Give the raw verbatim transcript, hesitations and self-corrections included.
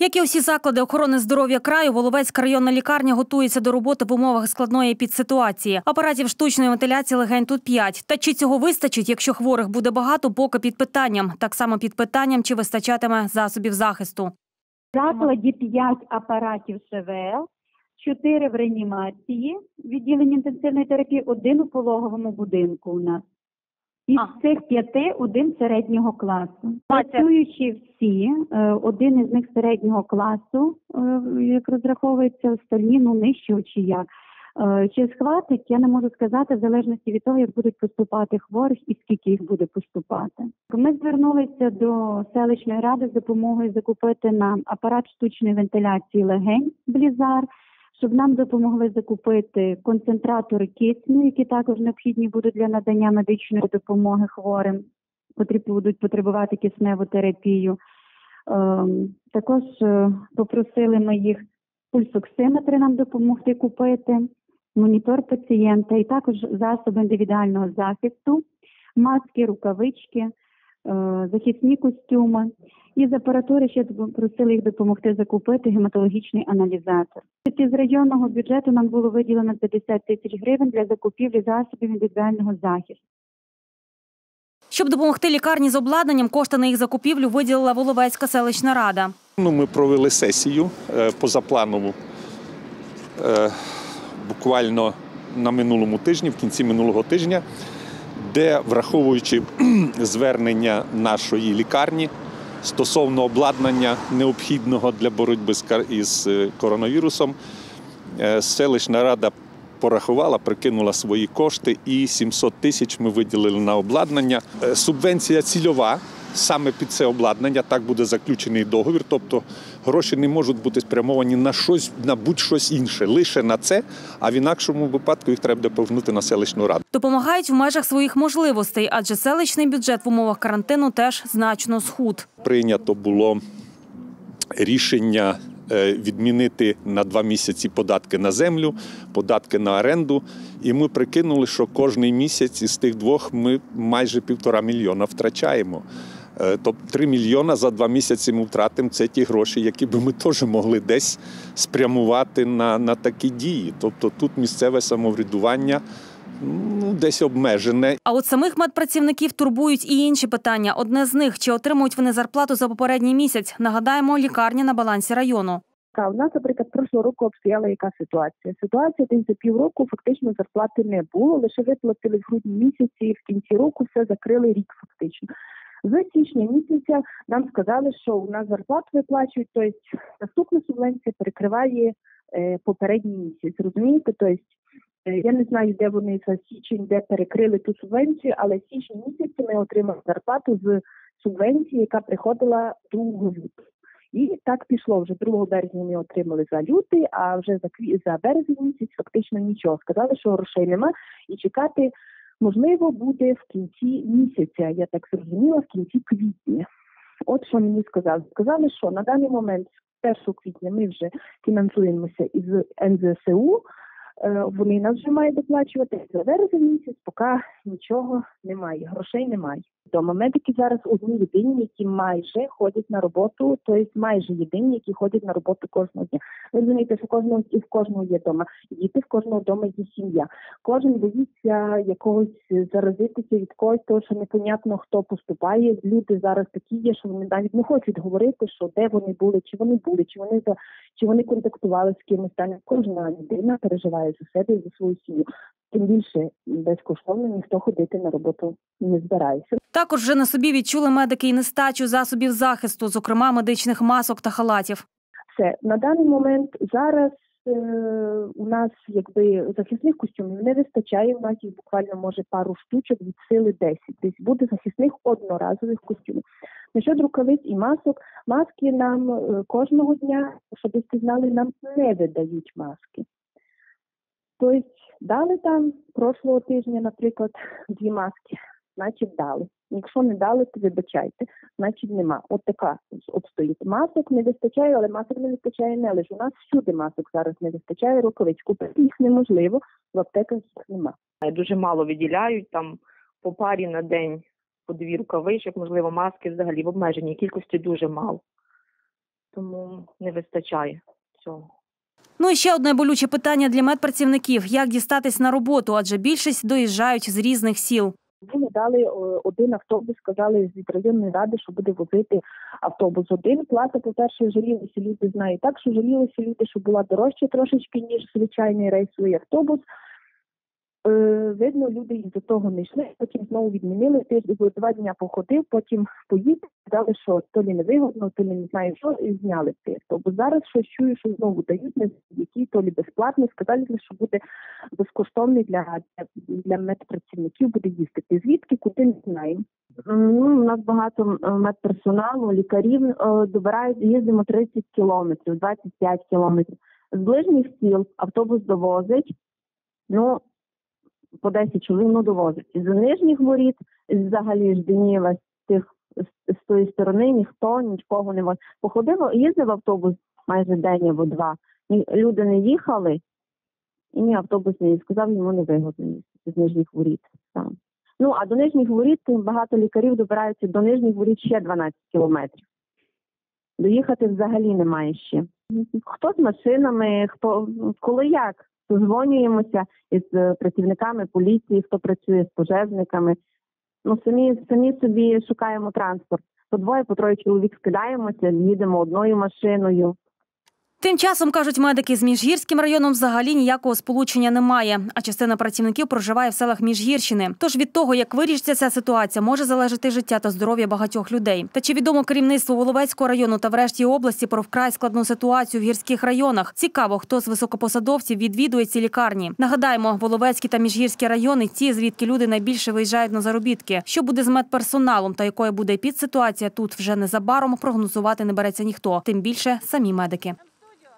Як і усі заклади охорони здоров'я краю, Воловецька районна лікарня готується до роботи в умовах складної підситуації. Апаратів штучної вентиляції легень тут п'ять. Та чи цього вистачить, якщо хворих буде багато, поки під питанням. Так само під питанням, чи вистачатиме засобів захисту. В закладі п'ять апаратів ШВЛ, чотири в реанімації, відділенні інтенсивної терапії, один у пологовому будинку у нас. Із А. цих п'яти один середнього класу. Працюючи всі, один із них середнього класу, як розраховується, остальні, ну, нижчого чи як. Чи схватить, я не можу сказати, в залежності від того, як будуть поступати хворих і скільки їх буде поступати. Ми звернулися до селищної ради з допомогою закупити нам апарат штучної вентиляції легень «Блізар», щоб нам допомогли закупити концентратори кисню, які також необхідні будуть для надання медичної допомоги хворим, котрі будуть потребувати кисневу терапію. Також попросили ми їх пульсоксиметри нам допомогти купити, монітор пацієнта і також засоби індивідуального захисту, маски, рукавички, захисні костюми. І з апаратури ще просили їх допомогти закупити гематологічний аналізатор. З районного бюджету нам було виділено п'ятдесят тисяч гривень для закупівлі засобів індивідуального захисту. Щоб допомогти лікарні з обладнанням, кошти на їх закупівлю виділила Воловецька селищна рада. Ну, ми провели сесію позапланову буквально на минулому тижні, в кінці минулого тижня, де, враховуючи звернення нашої лікарні стосовно обладнання необхідного для боротьби із коронавірусом, селищна рада порахувала, прикинула свої кошти і сімсот тисяч ми виділили на обладнання. Субвенція цільова саме під це обладнання, так буде заключений договір, тобто гроші не можуть бути спрямовані на щось, на будь-щось інше, лише на це, а в інакшому випадку їх треба повернути на селищну раду. Допомагають в межах своїх можливостей, адже селищний бюджет в умовах карантину теж значно схуд. Прийнято було рішення відмінити на два місяці податки на землю, податки на оренду. І ми прикинули, що кожний місяць із тих двох ми майже півтора мільйона втрачаємо. Тобто три мільйона за два місяці ми втратимо. Це ті гроші, які б ми теж могли десь спрямувати на, на такі дії. Тобто тут місцеве самоврядування ну, десь обмежене. А от самих медпрацівників турбують і інші питання. Одне з них – чи отримують вони зарплату за попередній місяць. Нагадаємо, лікарня на балансі району. У нас, наприклад, прошлого року обстояла яка ситуація? Ситуація десь за півроку фактично зарплати не було, лише виплатили в грудні місяці, в кінці року все закрили рік фактично. З січня місяця нам сказали, що у нас зарплату виплачують, тобто наступна субвенція перекриває е, попередній місяць, розумієте? Тобто е, я не знаю, де вони за січень, де перекрили ту субвенцію, але в січні місяці ми отримали зарплату з субвенції, яка приходила другого лютого. І так пішло. Вже другого березня ми отримали за лютий, а вже за, за березень місяць фактично нічого. Сказали, що грошей нема і чекати, можливо, буде в кінці місяця, я так зрозуміла, в кінці квітня. От що мені сказали. Сказали, що на даний момент з першого квітня ми вже фінансуємося із ен зет ес у, вони нас вже мають доплачувати. За березень місяць поки нічого немає, грошей немає. Дома медики зараз одні єдині, які майже ходять на роботу, тобто майже єдині, які ходять на роботу кожного дня. Ви розумієте, що кожного, і в кожного є дома діти, в кожного дома є сім'я. Кожен боїться якогось заразитися від когось, тому що непонятно, хто поступає. Люди зараз такі є, що вони навіть не хочуть говорити, що де вони були, чи вони були, чи вони, чи вони контактували з кимось. Кожна людина переживає за себе і за свою сім'ю. Тим більше безкоштовно ніхто ходити на роботу не збирається. Також вже на собі відчули медики і нестачу засобів захисту, зокрема медичних масок та халатів. Все. На даний момент зараз е, у нас якби захисних костюмів не вистачає. У нас їх буквально може пару штучок від сили десять. Тобто буде захисних одноразових костюмів. Насчет рукавиць і масок, маски нам е, кожного дня, щоб ви знали, нам не видають маски. Тобто дали там прошлого тижня, наприклад, дві маски, значить дали. Якщо не дали, то вибачайте, значить нема. От така обстоїть. Масок не вистачає, але масок не вистачає не лише. У нас всюди масок зараз не вистачає, рукавиць. Купити їх неможливо, в аптеках їх нема. Дуже мало виділяють, там по парі на день, по дві рукавичок, можливо, маски взагалі в обмеженій кількості дуже мало. тому не вистачає цього. Ну і ще одне болюче питання для медпрацівників – як дістатись на роботу, адже більшість доїжджають з різних сіл. Ми дали один автобус, сказали від районної ради, що буде возити автобус один. Плата, по-перше, жалілися люди, знають так, що жалілися люди, що була дорожча трошечки, ніж звичайний рейсовий автобус. Е, видно, люди із-за того не йшли, потім знову відмінили, тиждень, два дня походив, потім поїхали, сказали, що то лі невигодно, то лі не знаю що, і зняли цей автобус. Зараз щось чую, що знову дають, не які, то лі безплатний, сказали, що буде безкоштовний для, для медпрацівників, буде їздити. Звідки, куди, не знаємо. Ну, у нас багато медперсоналу, лікарів добирають, їздимо тридцять кілометрів, двадцять п'ять кілометрів. З ближніх сіл автобус довозить, ну, по десять чоловік, ну, довозить. Із нижніх воріт, взагалі ж Денєва, з, тих, з, з тої сторони ніхто нічого не возить. Походило, їздив автобус майже день або два. Люди не їхали, і ні, автобус не їздив. Сказав, йому не вигодно їздити з нижніх воріт. Там. Ну, а до нижніх воріт багато лікарів добираються до нижніх воріт ще дванадцять кілометрів. Доїхати взагалі немає ще. Хто з машинами, хто, коли як. Дзвонюємося із працівниками поліції, хто працює з пожежниками. Ну, самі, самі собі шукаємо транспорт. По двоє, по троє чоловік скидаємося, їдемо одною машиною. Тим часом, кажуть медики, з Міжгірським районом взагалі ніякого сполучення немає, а частина працівників проживає в селах Міжгірщини. Тож від того, як вирішиться ця ситуація, може залежати життя та здоров'я багатьох людей. Та чи відомо керівництву Воловецького району та врешті області про вкрай складну ситуацію в гірських районах? Цікаво, хто з високопосадовців відвідує ці лікарні. Нагадаємо, Воловецький та Міжгірські райони – ті, звідки люди найбільше виїжджають на заробітки. Що буде з медперсоналом та якою буде підситуація тут вже незабаром, прогнозувати не береться ніхто. Тим більше самі медики.